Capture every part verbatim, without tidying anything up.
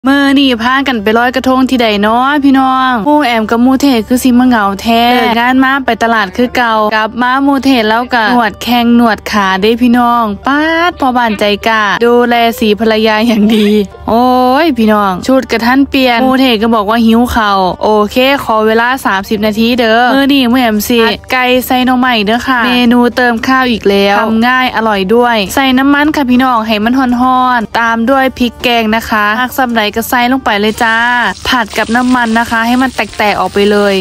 เมื่อนี่พากันไปลอยกระทงที่ใดเนาะพี่น้องมู่แอมกับมู่เทคือสิมาเหงาแท้งานมาไปตลาดคือเก่ากับมามู่เทแล้วกับหนวดแข้งหนวดขาได้พี่น้องป้าดพอบานใจกล้าดูแลสีภรรยาอย่างดีโอ้ยพี่น้องชุดกระทันเปลี่ยนมู่เทก็บอกว่าหิวเข่าโอเคขอเวลาสามสิบนาทีเด้อเมื่อนี่มู่แอมสิไก่ใส่หน่อไม้เด้อค่ะเมนูเติมข้าวอีกแล้วทำง่ายอร่อยด้วยใส่น้ำมันค่ะพี่น้องให้มันฮ้อนๆตามด้วยพริกแกงนะคะหักซ้ำไรก็ใส่ลงไปเลยจ้าผัดกับน้ำมันนะคะให้มันแตกๆออกไปเลย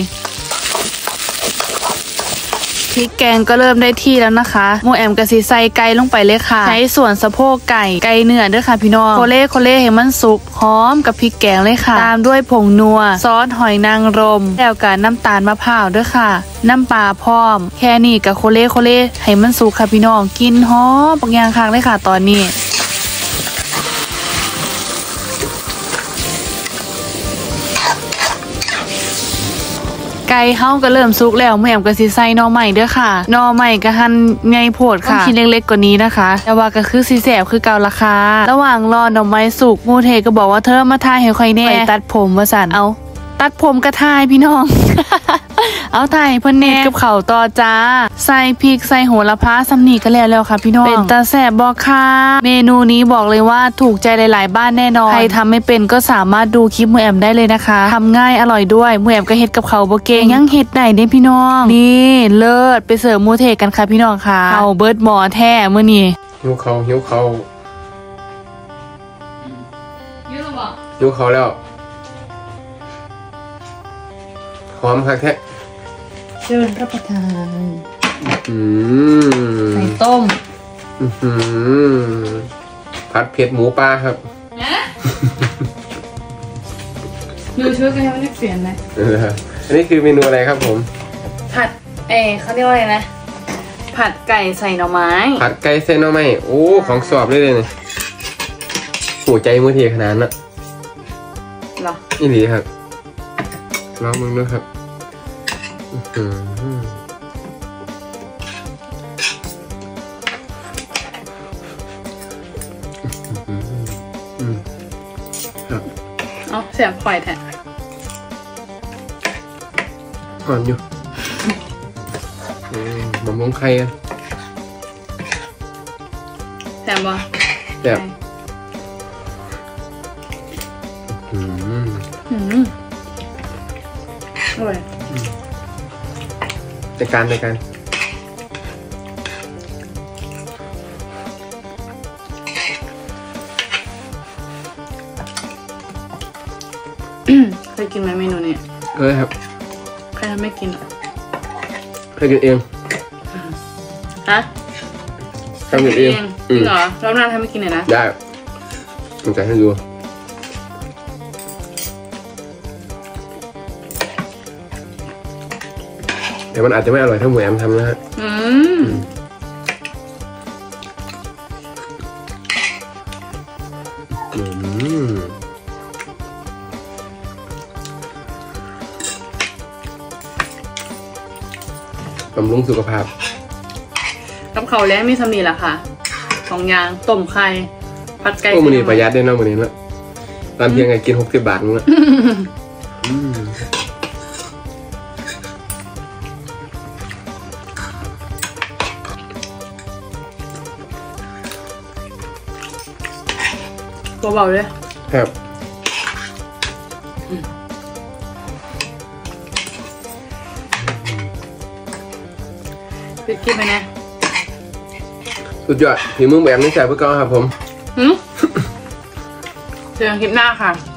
พริกแกงก็เริ่มได้ที่แล้วนะคะโมแอมกะสิใส่ไก่ลงไปเลยค่ะใช้ส่วนสะโพกไก่ไก่เนื้อด้วยค่ะพี่น้องโคเล่โคเล่ให้มันสุกหอมกับพริกแกงเลยค่ะตามด้วยผงนัวซอสหอยนางรมแล้วกับน้ำตาลมะพร้าวด้วยค่ะน้ำปลาพร้อมแค่นี้กับโคเล่โคเล่ให้มันสุกค่ะพี่น้องกินหอมบางอย่างคักเลยค่ะตอนนี้ไก่เฮาก็เริ่มสุกแล้วแม่แอมก็สิใส่หน่อไม้เด้อค่ะหน่อไม้ก็หั่นใหญ่โพดค่ะชิ้นเล็กๆกว่านี้นะคะแต่ว่าก็คือสิแซ่บคือเก่าราคาระหว่างรอหน่อไม้สุกมูเทก็บอกว่าเธอมาทายให้ค่อยแน่ไปตัดผมว่าซั่นเอาตัดผมกระทายพี่น้อง เอาถ่ายเพิ่นแน่กับเขาต่อจ้าใส่พริกใส่โหระพาสำนีก็แล้วแล้วค่ะพี่น้องเป็นตาแซ่บบ่ค่ะเมนูนี้บอกเลยว่าถูกใจหลายๆบ้านแน่นอนใครทำไม่เป็นก็สามารถดูคลิปมือแอมได้เลยนะคะทำง่ายอร่อยด้วยมือแอมก็เฮ็ดกับเขาบ่เก่งยังเฮ็ดได้เด้พี่น้องนี่เลิศไปเสิร์ฟมูเทกันค่ะพี่น้องค่ะเอาเบิร์ดหมอแท้มื้อนี้หิวเขาหิวเขาหิวแล้วบ่หิวเขาแล้วหอมค่ะแค่เชิญรับประทานอืมไข่ต้มอืมผัดเผ็ดหมูปลาครับนะดูช่วยกันให้มันเปลี่ยนนะอันนี้คือเมนูอะไรครับผมผัดเอเขาเรียกว่าอะไรนะผัดไก่ใส่หน่อไม้ผัดไก่ใส่หน่อไม้โอ้ของสอบเลยเลยเนี่ยหัวใจมือเทียขนาดนั้นหรอนี่ดีครับลองมึงด้วยครับอืมครับเอาเสียบไฟแทนก่อนอยู่บะหมี่ไข่อะแซ่บบ่แซ่บอืมอืมอร่อยในการในการเคยกินไหมเมนูนี้เคยครับใครทำไม่กินเคยกินเองฮะทำกินเองจริงเหรอรอบหน้าทำไม่กินเลยนะได้ผมจะให้ดูแต่มันอาจจะไม่อร่อยเท่าหมูแอมทำนะฮะอืมอืมบำรุงสุขภาพกับเขาแล้วมีสมีแหละค่ะสองอย่างต้มไข่ผัดไก่โอ้มันนี่ประหยัดได้เนาะมันนี่เนาะตามเพียงไงกินหกสิบบาทนึงละเบาๆเลยครับปิดคลิปไปนะสุดยอดฝีมือแบบนี้ใส่เพื่อก้อนครับผมเจอกันคลิปหน้าค่ะ